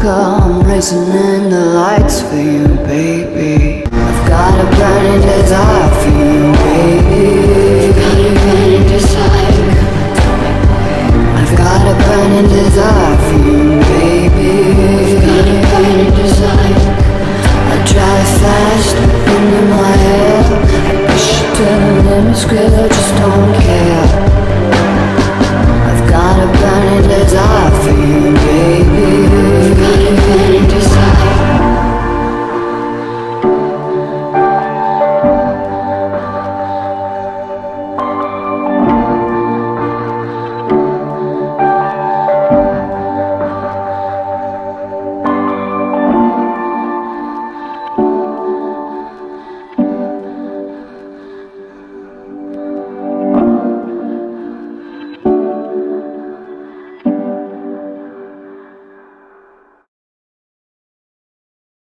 I'm racing in the lights for you, baby. I've got a burning desire for you, baby. Got a burning desire. I've got a burning desire for you, baby.